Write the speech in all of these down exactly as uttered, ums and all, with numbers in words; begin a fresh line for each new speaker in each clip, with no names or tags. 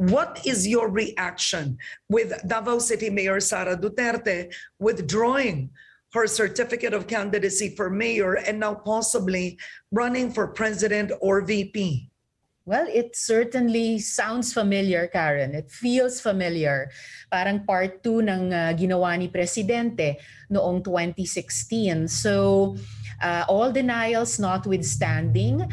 What is your reaction with Davao City Mayor Sara Duterte withdrawing her certificate of candidacy for mayor and now possibly running for president or V P?
Well, it certainly sounds familiar, Karen. It feels familiar. Parang part two ng uh, ginawa ni Presidente noong twenty sixteen. So, uh, all denials notwithstanding,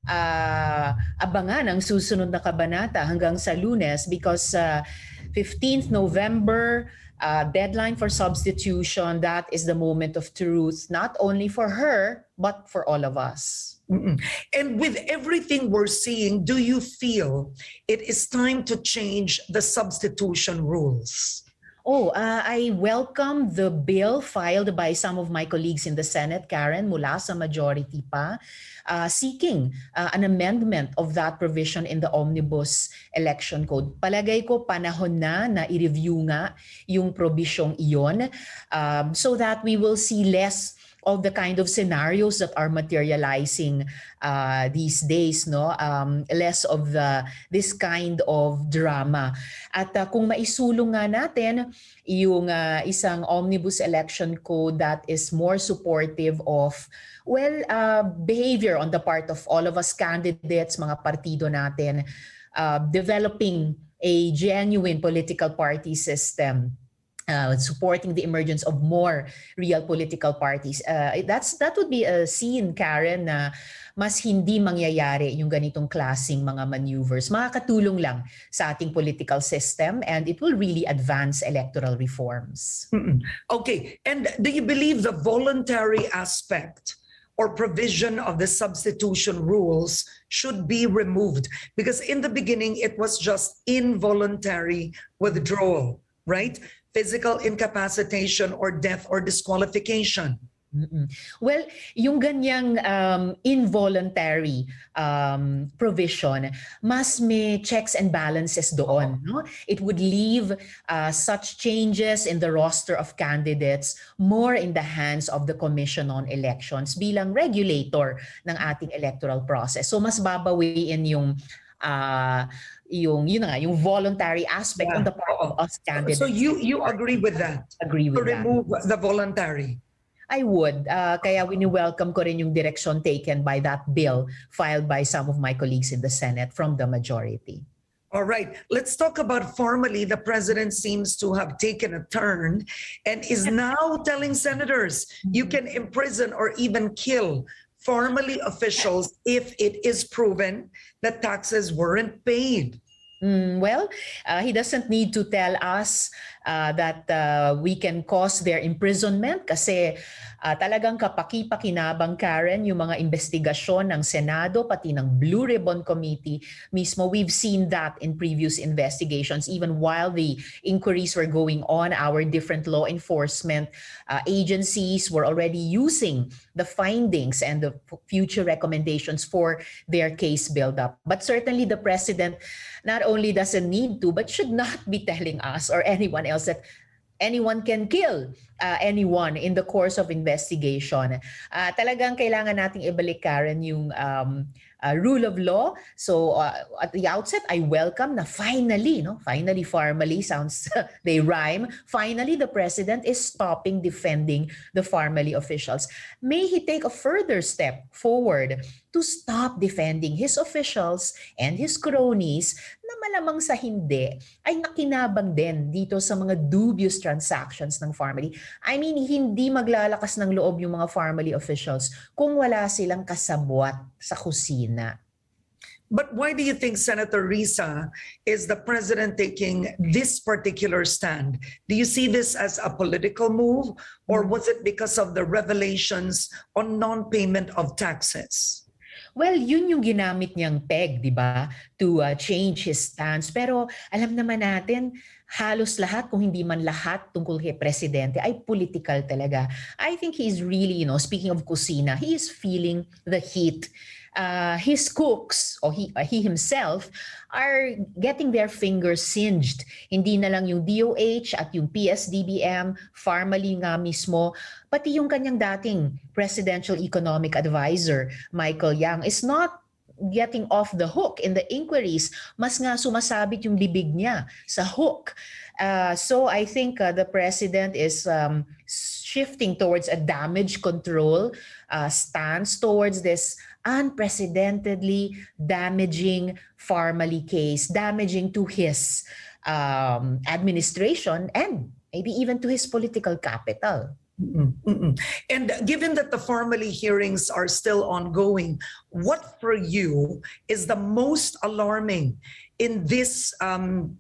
uh, abangan ang susunod na kabanata hanggang sa Lunes because uh, fifteenth November, uh, deadline for substitution, that is the moment of truth, not only for her, but for all of us.
Mm-mm. And with everything we're seeing, do you feel it is time to change the substitution rules?
Oh, uh, I welcome the bill filed by some of my colleagues in the Senate, Karen, mula sa majority pa, uh, seeking uh, an amendment of that provision in the Omnibus Election Code. Palagay ko panahon na na i-review nga yung probisyong iyon um, so that we will see less of the kind of scenarios that are materializing uh, these days, no? Um, less of the this kind of drama. At uh, kung maisulong nga natin yung uh, isang omnibus election code that is more supportive of well uh, behavior on the part of all of us candidates, mga partido natin, uh, developing a genuine political party system. Uh, supporting the emergence of more real political parties. Uh, that's that would be a scene, Karen, na mas hindi mangyayari yung ganitong klaseng mga maneuvers. Makakatulong lang sa ating political system and it will really advance electoral reforms.
Mm-mm. Okay, and do you believe the voluntary aspect or provision of the substitution rules should be removed? Because in the beginning, it was just involuntary withdrawal, right? Physical incapacitation or death or disqualification.
Mm-mm. Well, yung ganyang um, involuntary um, provision, mas may checks and balances doon. No? It would leave uh, such changes in the roster of candidates more in the hands of the Commission on Elections bilang regulator ng ating electoral process. So mas babawiin yung uh, yung yun nga, yung voluntary aspect yeah. on the part of us candidates.
So you you agree with that?
Agree with
to
that.
remove the voluntary?
I would. Uh, kaya wini-welcome ko rin yung direction taken by that bill filed by some of my colleagues in the Senate from the majority.
All right. Let's talk about formally. The president seems to have taken a turn and is now telling senators you can imprison or even kill formally officials if it is proven that taxes weren't paid.
Mm, well, uh, he doesn't need to tell us uh, that uh, we can cause their imprisonment kasi uh, talagang kapaki-pakinabang, Karen, yung mga investigasyon ng Senado pati ng Blue Ribbon Committee mismo. We've seen that in previous investigations even while the inquiries were going on. Our different law enforcement uh, agencies were already using the findings and the future recommendations for their case build-up. But certainly the president not only doesn't need to, but should not be telling us or anyone else that anyone can kill uh, anyone in the course of investigation. Uh, talagang kailangan nating ibalik, Karen, yung um, uh, rule of law. So uh, at the outset, I welcome na finally, no, finally, formally, sounds, they rhyme, finally the president is stopping defending the formally officials. May he take a further step forward to stop defending his officials and his cronies na malamang sa hindi ay nakinabang din dito sa mga dubious transactions ng family. I mean, hindi maglalakas ng loob yung mga family officials kung wala silang kasabwat sa kusina.
But why do you think, Senator Risa, is the president taking this particular stand? Do you see this as a political move or was it because of the revelations on non-payment of taxes?
Well, yun yung ginamit niyang peg, di ba, to uh, change his stance. Pero alam naman natin, halos lahat, kung hindi man lahat tungkol kay presidente, ay political talaga. I think he's really, you know, speaking of kusina, he is feeling the heat. Uh, his cooks, or he, uh, he himself, are getting their fingers singed. Hindi na lang yung D O H at yung P S D B M, formally nga mismo, pati yung kanyang dating Presidential Economic Advisor, Michael Yang, is not getting off the hook in the inquiries, mas nga sumasabit yung bibig niya sa hook. Uh, so I think uh, the president is um, shifting towards a damage control uh, stance towards this unprecedentedly damaging Farmally case, damaging to his um, administration and maybe even to his political capital.
Mm-mm, mm-mm. And given that the Farmally hearings are still ongoing, what for you is the most alarming in this um,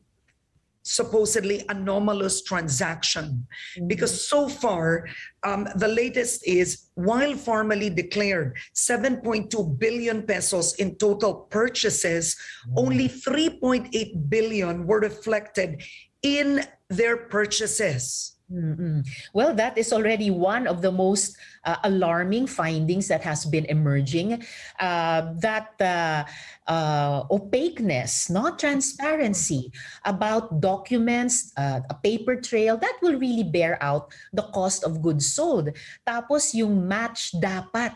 supposedly anomalous transaction? Because so far, um, the latest is while Farmally declared seven point two billion pesos in total purchases, only three point eight billion were reflected in their purchases.
Mm-mm. Well, that is already one of the most uh, alarming findings that has been emerging. Uh, that uh, uh, opaqueness, not transparency about documents, uh, a paper trail that will really bear out the cost of goods sold. Tapos yung match dapat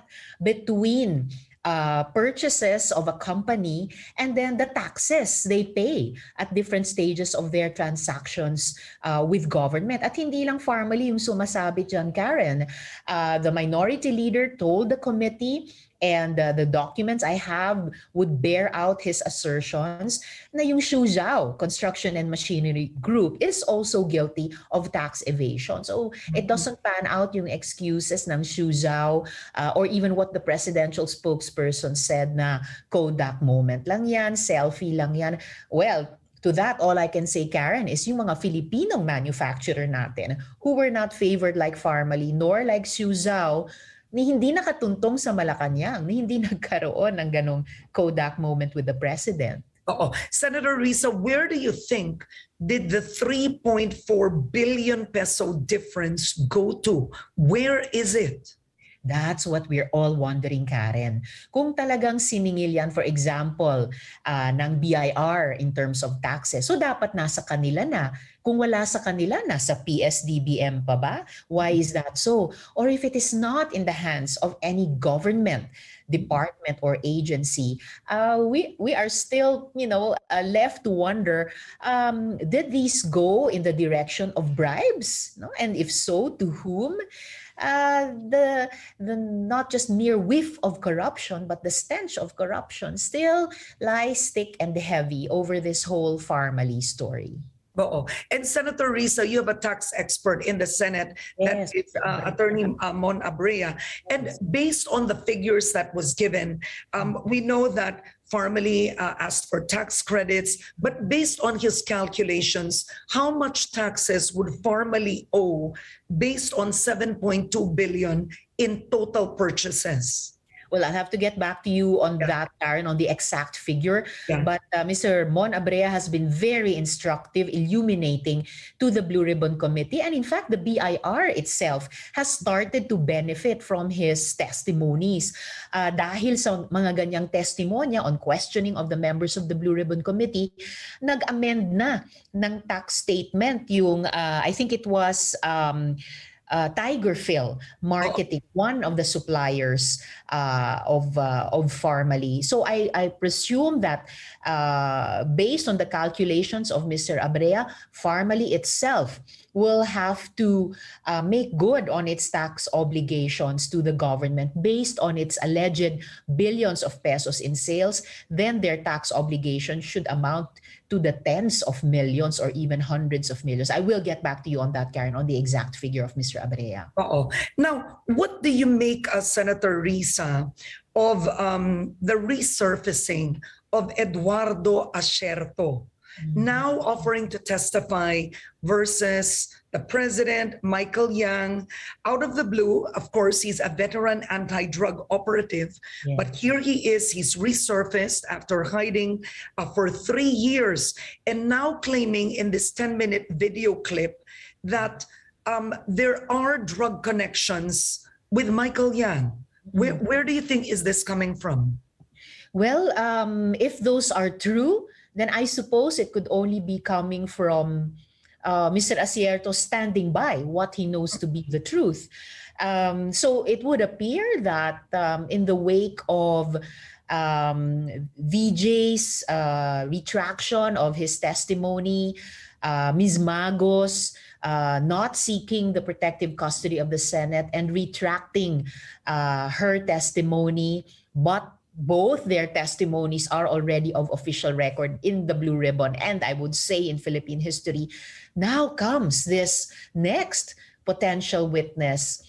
between Uh, purchases of a company and then the taxes they pay at different stages of their transactions uh, with government. At hindi lang Farmally yung sumasabit dyan, Karen. Uh, the minority leader told the committee, and uh, the documents I have would bear out his assertions na yung Suzhou Construction and Machinery Group is also guilty of tax evasion. So it doesn't pan out yung excuses ng Suzhou uh, or even what the presidential spokesperson said na Kodak moment lang yan, selfie lang yan. Well, to that, all I can say, Karen, is yung mga Filipinong manufacturer natin who were not favored like Farmally nor like Suzhou, ni hindi nakatuntong sa Malacanang, ni hindi nagkaroon ng ganong Kodak moment with the president.
Oo. Senator Risa, where do you think did the three point four billion peso difference go to? Where is it?
That's what we're all wondering, Karen. Kung talagang siningil yan, for example, uh, ng B I R in terms of taxes, so dapat nasa kanila na. Kung wala sa kanila, nasa P S D B M pa ba? Why is that so? Or if it is not in the hands of any government department or agency, uh, we we are still, you know, uh, left to wonder, um, did these go in the direction of bribes? No? And if so, to whom? Uh, the the not just mere whiff of corruption, but the stench of corruption still lies thick and heavy over this whole Farmally story.
Oo. And Senator Risa, you have a tax expert in the Senate,
Yes.
that is uh, Attorney uh, Mon Abrea. And based on the figures that was given, um, we know that Farmally uh, asked for tax credits, but based on his calculations, how much taxes would Farmally owe based on seven point two billion in total purchases?
Well, I'll have to get back to you on
Yeah.
that, Karen, on the exact figure.
Yeah.
But uh, Mister Mon Abrea has been very instructive, illuminating to the Blue Ribbon Committee. And in fact, the B I R itself has started to benefit from his testimonies. Uh, dahil sa mga ganyang testimonya on questioning of the members of the Blue Ribbon Committee, nag-amend na ng tax statement yung, uh, I think it was... Um, Uh, Tiger Phil Marketing, oh. one of the suppliers uh, of uh, of Farmally. So I, I presume that uh, based on the calculations of Mister Abrea, Farmally itself will have to uh, make good on its tax obligations to the government based on its alleged billions of pesos in sales. Then their tax obligation should amount to the tens of millions or even hundreds of millions. I will get back to you on that, Karen, on the exact figure of Mister Abrea.
Uh-oh. Now, what do you make, uh, Senator Risa, of um, the resurfacing of Eduardo Asierto, mm-hmm. now offering to testify versus the president, Michael Yang, out of the blue? Of course, he's a veteran anti-drug operative,
yeah.
but here he is, he's resurfaced after hiding uh, for three years and now claiming in this ten-minute video clip that um, there are drug connections with Michael Yang. Mm-hmm. Where, where do you think is this coming from?
Well, um, if those are true, then I suppose it could only be coming from Uh, Mister Asierto standing by what he knows to be the truth. Um, so it would appear that um, in the wake of um, V J's uh, retraction of his testimony, uh, Miz Magos uh, not seeking the protective custody of the Senate and retracting uh, her testimony, but both their testimonies are already of official record in the Blue Ribbon, and I would say in Philippine history. Now comes this next potential witness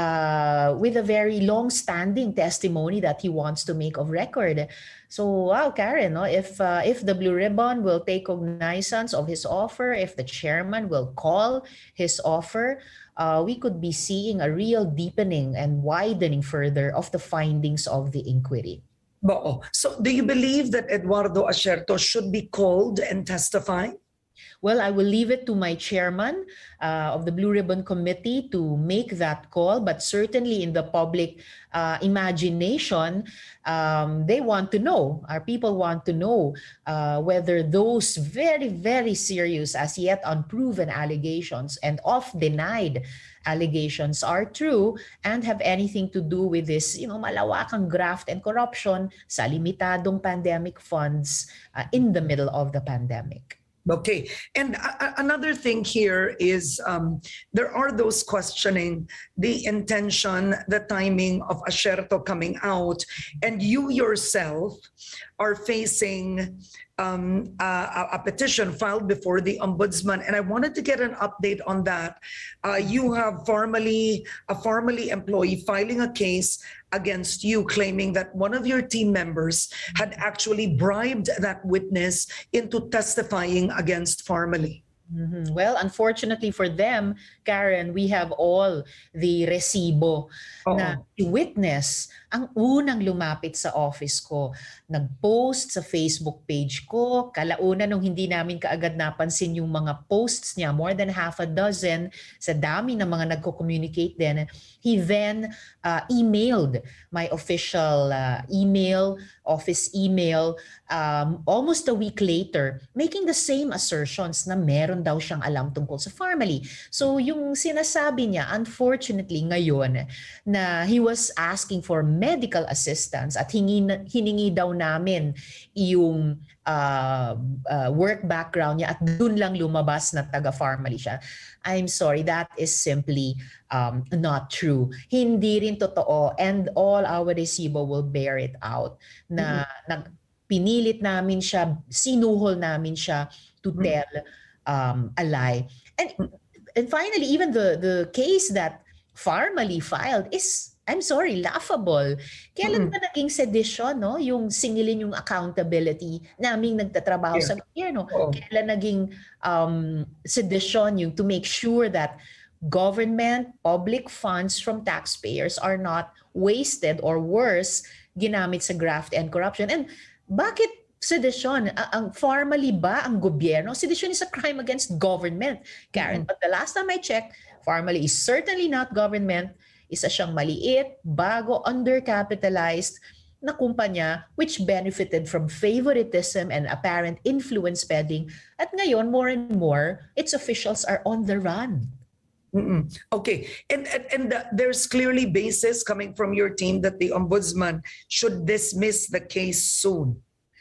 uh, with a very long-standing testimony that he wants to make of record. So, wow, Karen, no? if uh, if the Blue Ribbon will take cognizance of his offer, if the chairman will call his offer, uh, we could be seeing a real deepening and widening further of the findings of the inquiry.
Bo, so do you believe that Eduardo Asierto should be called and testify?
Well, I will leave it to my chairman uh, of the Blue Ribbon Committee to make that call, but certainly in the public uh, imagination, um, they want to know, our people want to know uh, whether those very, very serious, as yet unproven allegations and oft-denied allegations are true and have anything to do with this, you know, malawakang graft and corruption sa limitadong pandemic funds uh, in the middle of the pandemic.
Okay. And uh, another thing here is um, there are those questioning the intention, the timing of Asierto coming out, and you yourself are facing um, a, a petition filed before the Ombudsman. And I wanted to get an update on that. Uh, you have formally, a formally employee filing a case against you, claiming that one of your team members had actually bribed that witness into testifying against Farmally.
Mm-hmm. Well, unfortunately for them, Karen, we have all the resibo
Oo.
na witness ang unang lumapit sa office ko. Nag-post sa Facebook page ko. Kalauna nung hindi namin kaagad napansin yung mga posts niya, more than half a dozen, sa dami ng mga nagko-communicate din. He then uh, emailed my official uh, email, office email, um, almost a week later, making the same assertions na meron daw siyang alam tungkol sa Farmally. So yung sinasabi niya, unfortunately ngayon, na he was asking for medical assistance at hingi, hiningi daw namin yung uh, uh, work background niya at dun lang lumabas na taga-Farmally siya. I'm sorry, that is simply um, not true. Hindi rin totoo, and all our resibo will bear it out na mm-hmm. nag, pinilit namin siya, sinuhol namin siya to mm-hmm. tell um, a lie. And, and finally, even the, the case that Farmally filed is, I'm sorry, laughable. Kailan ba naging sedition, no? Yung singilin yung accountability naming nagtatrabaho yeah. sa gobyerno. Oh. Kailan naging um, sedition yung to make sure that government, public funds from taxpayers are not wasted or worse, ginamit sa graft and corruption. And bakit sedition? Ang Farmally ba ang gobyerno? Sedition is a crime against government, Karen. Mm-hmm. But the last time I checked, Farmally is certainly not government. Isa siyang maliit, bago, undercapitalized na kumpanya which benefited from favoritism and apparent influence peddling. At ngayon, more and more, its officials are on the run.
Mm-mm. Okay. And, and, and uh, there's clearly basis coming from your team that the Ombudsman should dismiss the case soon.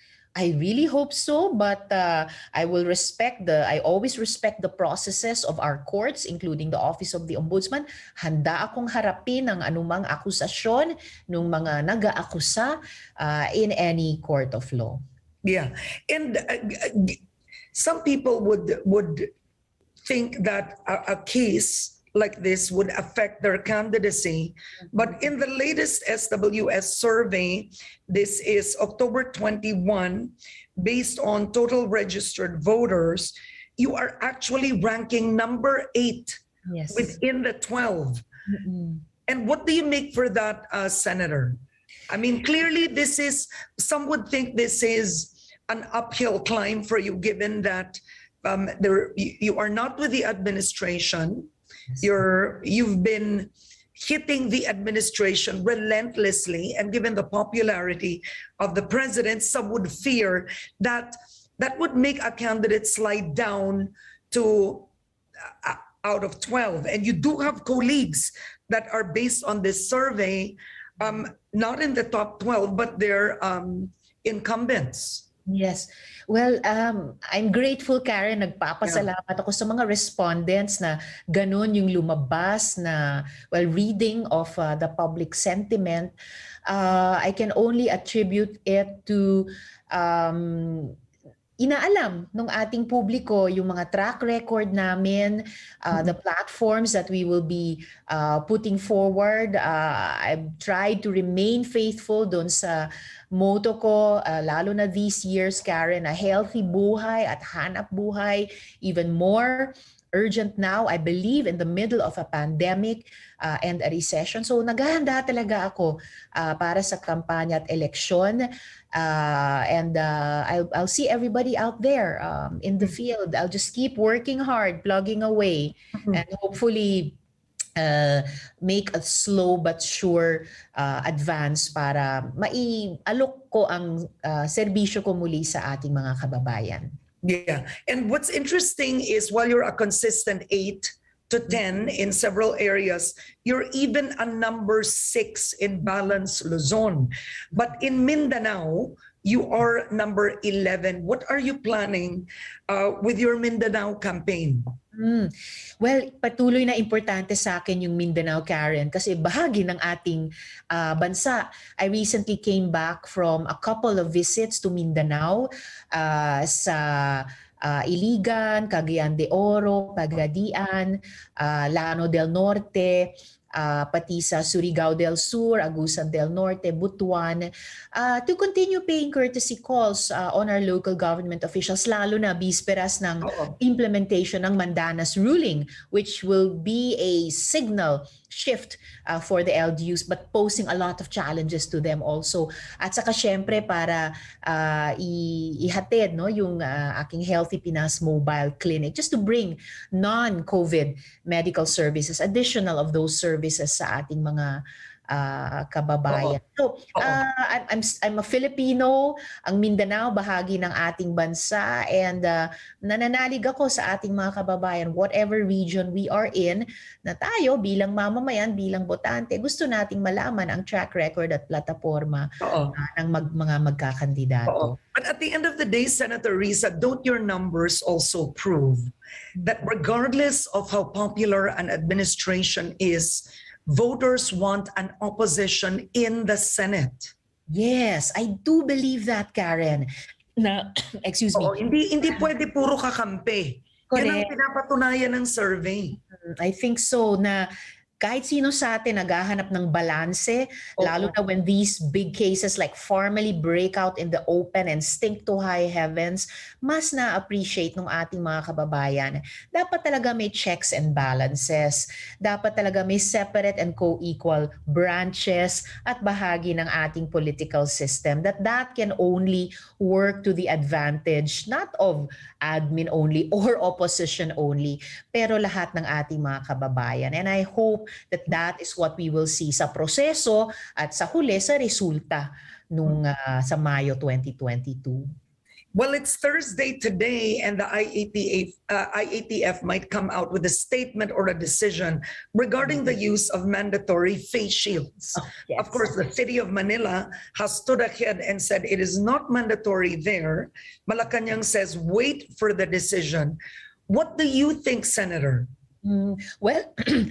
I really hope so, but uh, I will respect the, I always respect the processes of our courts, including the Office of the Ombudsman. Handa akong harapin ang anumang akusasyon ng mga nag-aakusa uh, in any court of law.
Yeah. And uh, some people would, would think that a, a case like this would affect their candidacy. But in the latest S W S survey, this is October twenty-first, based on total registered voters, you are actually ranking number eight
yes.
within the twelve. Mm-hmm. And what do you make for that, uh, Senator? I mean, clearly this is, some would think this is an uphill climb for you, given that um, there, you, you are not with the administration. You're, you've been hitting the administration relentlessly, and given the popularity of the president, some would fear that that would make a candidate slide down to uh, out of twelve. And you do have colleagues that are based on this survey um, not in the top twelve, but they're um, incumbents.
Yes. Well, um, I'm grateful, Karen. Nagpapasalamat ako sa mga respondents na ganun yung lumabas na, well, reading of uh, the public sentiment. Uh, I can only attribute it to um, inaalam ng ating publiko yung mga track record namin, uh, the platforms that we will be uh, putting forward. Uh, I've tried to remain faithful doon sa motto ko, uh, lalo na these years, Karen, a healthy buhay at hanap buhay, even more urgent now, I believe, in the middle of a pandemic uh, and a recession. So naghahanda talaga ako uh, para sa kampanya at eleksyon. Uh, and uh, I'll, I'll see everybody out there um, in the field. I'll just keep working hard, plugging away, mm-hmm. and hopefully uh, make a slow but sure uh, advance para maialok ko ang uh, serbisyo ko muli sa ating mga kababayan.
Yeah. And what's interesting is while you're a consistent eight to ten in several areas, you're even a number six in Balance Luzon. But in Mindanao, you are number eleven. What are you planning uh, with your Mindanao campaign?
Mm. Well, patuloy na importante sa akin yung Mindanao, Karen, kasi bahagi ng ating uh, bansa. I recently came back from a couple of visits to Mindanao uh, sa uh, Iligan, Cagayan de Oro, Pagadian, uh, Llano del Norte, Uh, pati sa Surigao del Sur, Agusan del Norte, Butuan, uh, to continue paying courtesy calls uh, on our local government officials, lalo na bisperas ng Uh-oh. implementation ng Mandanas ruling, which will be a signal shift uh, for the L G Us but posing a lot of challenges to them also. At saka syempre para uh, ihatid no, yung uh, aking Healthy Pinas Mobile Clinic just to bring non-COVID medical services, additional of those services sa ating mga uh, kababayan. So, uh, I'm, I'm, I'm a Filipino, ang Mindanao bahagi ng ating bansa, and uh, nananalig ako sa ating mga kababayan, whatever region we are in, na tayo bilang mamamayan, bilang botante, gusto nating malaman ang track record at plataforma uh, ng mag, mga magkakandidato.
Oo. But at the end of the day, Senator Risa, don't your numbers also prove that regardless of how popular an administration is, voters want an opposition in the Senate?
Yes, I do believe that, Karen. Na, excuse me.
Oo, hindi hindi pwede puro kakampi.
Correct.
Yan ang pinapatunayan ng survey.
I think so, na kahit sino sa atin naghahanap ng balanse, okay. lalo na when these big cases like formally break out in the open and stink to high heavens, mas na-appreciate ng ating mga kababayan. Dapat talaga may checks and balances. Dapat talaga may separate and co-equal branches at bahagi ng ating political system. That that can only work to the advantage not of admin only or opposition only, pero lahat ng ating mga kababayan. And I hope that that is what we will see sa proseso at sa huli sa resulta nung uh, sa Mayo twenty twenty-two.
Well, it's Thursday today, and the I A T F, uh, I A T F might come out with a statement or a decision regarding the use of mandatory face shields.
Oh, yes.
Of course, the city of Manila has stood ahead and said it is not mandatory there. Malacanang says wait for the decision. What do you think, Senator?
Mm, well,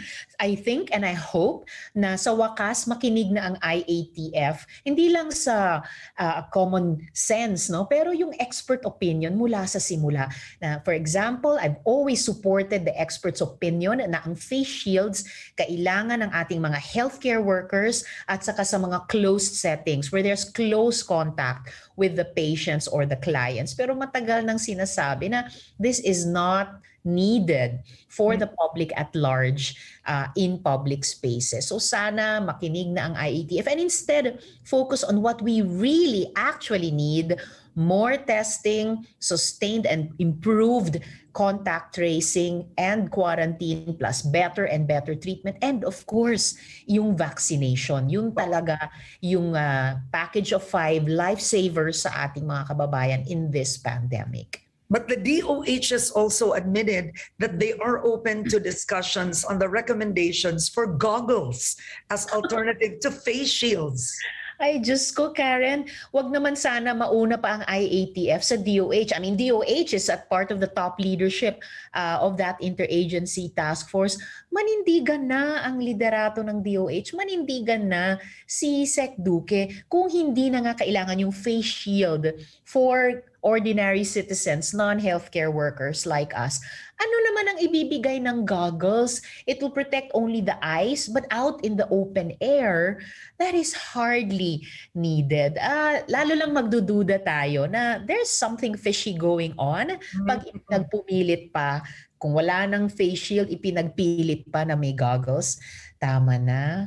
I think and I hope na sa wakas makinig na ang I A T F, hindi lang sa uh, common sense, no, pero yung expert opinion mula sa simula. Na, for example, I've always supported the expert's opinion na ang face shields kailangan ng ating mga healthcare workers at saka sa mga closed settings where there's close contact with the patients or the clients. Pero matagal nang sinasabi na this is not needed for the public at large uh, in public spaces. So sana makinig na ang I A T F and instead focus on what we really actually need: more testing, sustained and improved contact tracing and quarantine, plus better and better treatment, and of course, yung vaccination. Yung talaga yung uh, package of five lifesavers sa ating mga kababayan in this pandemic.
But the D O H has also admitted that they are open to discussions on the recommendations for goggles as alternative to face shields.
Ay, Diyos ko, Karen, wag naman sana mauna pa ang I A T F sa D O H. I mean, D O H is at part of the top leadership uh, of that interagency task force. Manindigan na ang liderato ng D O H. Manindigan na si Sec Duque kung hindi na nga kailangan yung face shield for ordinary citizens, non-healthcare workers like us. Ano naman ang ibibigay ng goggles? It will protect only the eyes, but out in the open air, that is hardly needed. Uh, lalo lang magdududa tayo na there's something fishy going on pag nagpumilit pa. Kung wala ng face shield, ipinagpilit pa na may goggles. Tama na.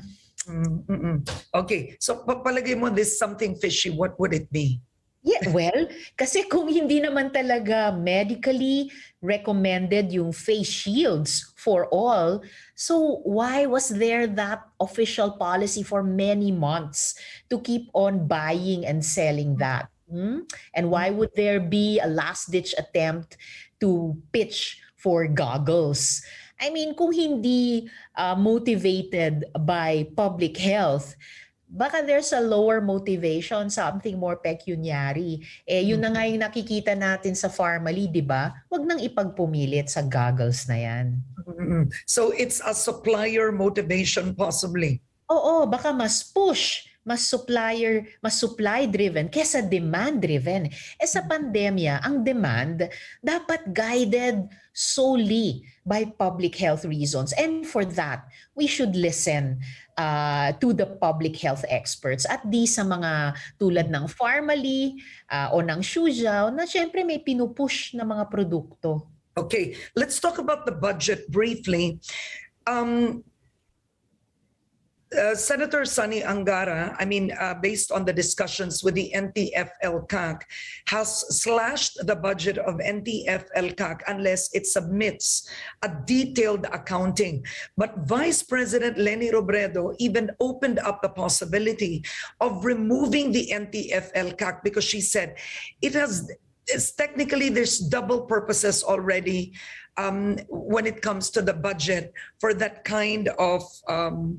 Mm-mm. Okay, so papalagay mo this something fishy, what would it be?
Yeah, well, kasi kung hindi naman talaga medically recommended yung face shields for all, so why was there that official policy for many months to keep on buying and selling that? Hmm? And why would there be a last-ditch attempt to pitch for goggles? I mean, kung hindi uh, motivated by public health, baka there's a lower motivation, something more pecuniary. Eh, yun na nga yung nakikita natin sa Pharmally, di ba? Huwag nang ipagpumilit sa goggles na yan.
Mm-mm. So it's a supplier motivation possibly.
Oo, baka mas push, mas supplier, mas supply-driven kesa demand-driven. Eh sa pandemya, ang demand dapat guided solely by public health reasons. And for that, we should listen uh, to the public health experts at di sa mga tulad ng Pharmally uh, o ng Shuzhou na syempre may pinupush na mga produkto.
Okay, let's talk about the budget briefly. Um, Uh, Senator Sonny Angara, I mean, uh, based on the discussions with the N T F L C A C, has slashed the budget of N T F L C A C unless it submits a detailed accounting. But Vice President Leni Robredo even opened up the possibility of removing the N T F L C A C because she said it has, it's technically there's double purposes already um, when it comes to the budget for that kind of um,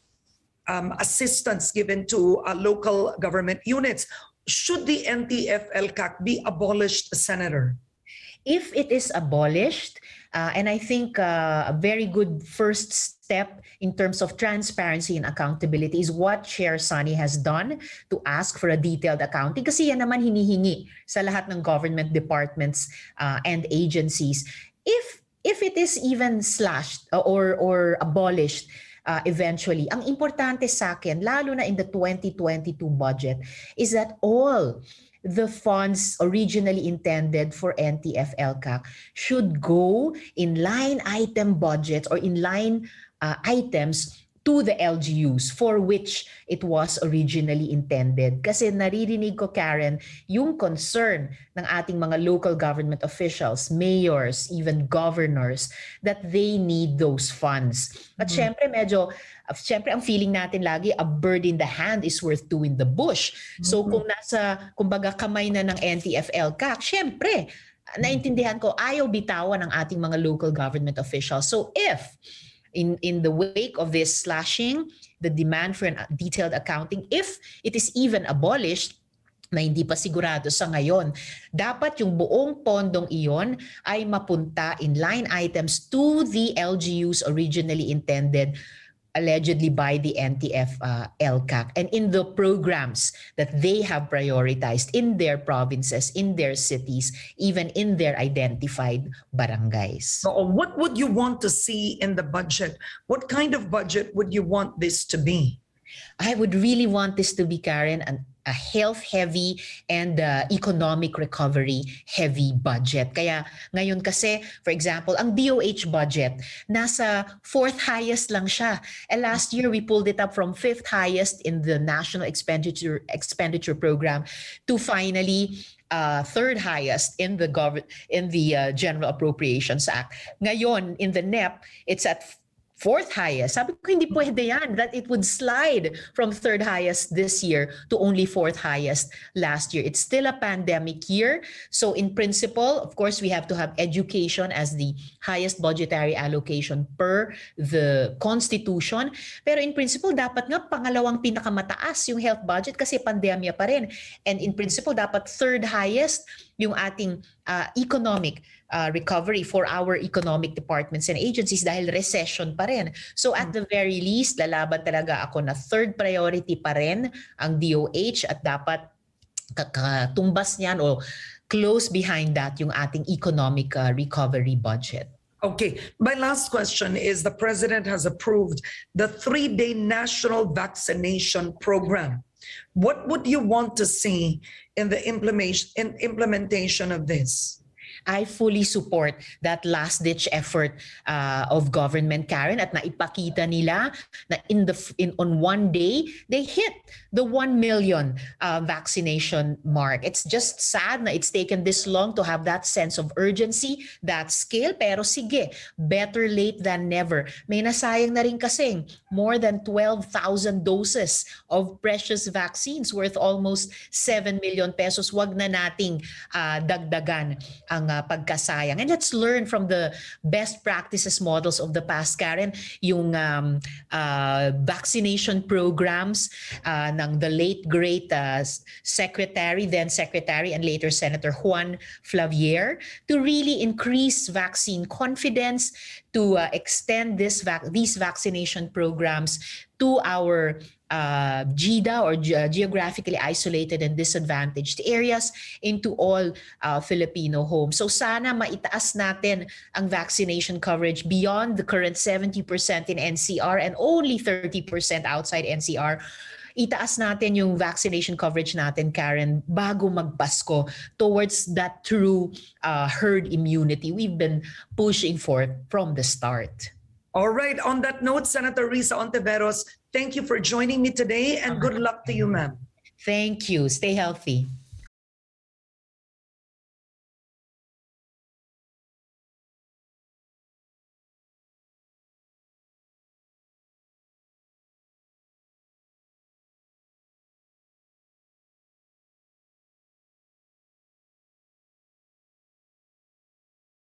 Um, assistance given to uh, local government units. Should the N T F L C A C be abolished, Senator?
If it is abolished, uh, and I think uh, a very good first step in terms of transparency and accountability is what Chair Sonny has done to ask for a detailed accounting. Kasi yan naman hinihingi sa lahat ng government departments uh, and agencies. If if it is even slashed or or abolished, Uh, eventually, ang importante sa akin, lalo na in the twenty twenty-two budget, is that all the funds originally intended for N T F L C A C should go in line item budgets or in line uh, items to the L G Us for which it was originally intended. Kasi naririnig ko, Karen, yung concern ng ating mga local government officials, mayors, even governors, that they need those funds. At mm-hmm. syempre, medyo, syempre ang feeling natin lagi, a bird in the hand is worth two in the bush. Mm-hmm. So kung nasa, kumbaga kamay na ng N T F L C A C, syempre, naintindihan ko, ayaw bitawan ng ating mga local government officials. So if In, in the wake of this slashing, the demand for a detailed accounting, if it is even abolished, na hindi pa sigurado sa ngayon, dapat yung buong pondong iyon ay mapunta in line items to the L G Us originally intended, allegedly by the N T F L C A C, and in the programs that they have prioritized in their provinces, in their cities, even in their identified barangays.
So what would you want to see in the budget? What kind of budget would you want this to be?
I would really want this to be, Karen, an a health-heavy and uh, economic recovery-heavy budget. Kaya ngayon kasi, for example, ang D O H budget, nasa fourth highest lang siya. And last year, we pulled it up from fifth highest in the National Expenditure Expenditure Program to finally uh, third highest in the gov- in the uh, General Appropriations Act. Ngayon, in the N E P, it's at fourth highest. Sabi ko, hindi pwede yan, that it would slide from third highest this year to only fourth highest last year. It's still a pandemic year. So in principle, of course, we have to have education as the highest budgetary allocation per the Constitution. Pero in principle, dapat nga pangalawang pinakamataas yung health budget kasi pandemya pa rin. And in principle, dapat third highest yung ating uh, economic uh, recovery for our economic departments and agencies dahil recession pa rin. So at the very least, lalaban talaga ako na third priority pa rin ang D O H at dapat katumbas niyan o close behind that yung ating economic uh, recovery budget.
Okay, my last question is the President has approved the three-day national vaccination program. What would you want to see in the implementation in implementation of this?
I fully support that last-ditch effort uh, of government, Karen, at naipakita nila na in the in on one day they hit the one million uh, vaccination mark. It's just sad na it's taken this long to have that sense of urgency, that scale. Pero sige, better late than never. May nasayang na rin kasing more than twelve thousand doses of precious vaccines worth almost seven million pesos. Wag na nating uh, dagdagan ang uh, pagkasayang. And let's learn from the best practices models of the past, Karen, yung um, uh, vaccination programs uh, ng the late great uh, Secretary, then Secretary, and later Senator Juan Flavier to really increase vaccine confidence, to uh, extend this vac these vaccination programs to our uh, G D A or ge geographically isolated and disadvantaged areas into all uh, Filipino homes. So sana maitaas natin ang vaccination coverage beyond the current seventy percent in N C R and only thirty percent outside N C R. Itaas natin yung vaccination coverage natin, Karen, bago magpasko towards that true uh, herd immunity we've been pushing for from the start.
All right. On that note, Senator Risa Ontiveros, thank you for joining me today and good luck to you, ma'am.
Thank you. Stay healthy.